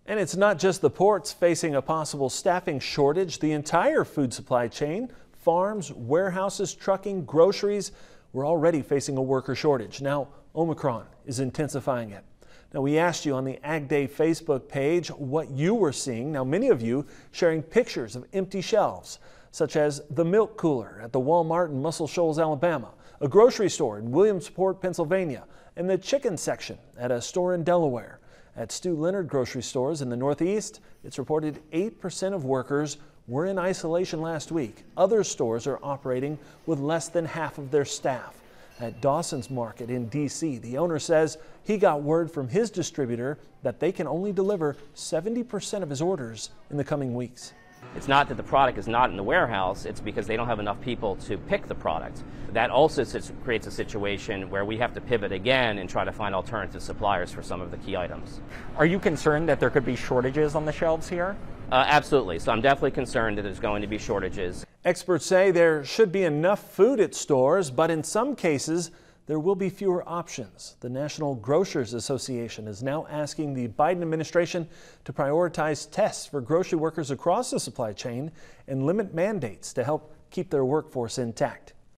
And it's not just the ports facing a possible staffing shortage. The entire food supply chain, farms, warehouses, trucking, groceries, we're already facing a worker shortage. Now, Omicron is intensifying it. Now, we asked you on the Ag Day Facebook page what you were seeing. Now, many of you sharing pictures of empty shelves, such as the milk cooler at the Walmart in Muscle Shoals, Alabama, a grocery store in Williamsport, Pennsylvania, and the chicken section at a store in Delaware. At Stu Leonard grocery stores in the Northeast, it's reported 8% of workers were in isolation last week. Other stores are operating with less than half of their staff. At Dawson's Market in D.C., the owner says he got word from his distributor that they can only deliver 70% of his orders in the coming weeks. It's not that the product is not in the warehouse, it's because they don't have enough people to pick the product. That also creates a situation where we have to pivot again and try to find alternative suppliers for some of the key items. Are you concerned that there could be shortages on the shelves here? Absolutely. So I'm definitely concerned that there's going to be shortages. Experts say there should be enough food at stores, but in some cases, there will be fewer options. The National Grocers Association is now asking the Biden administration to prioritize tests for grocery workers across the supply chain and limit mandates to help keep their workforce intact.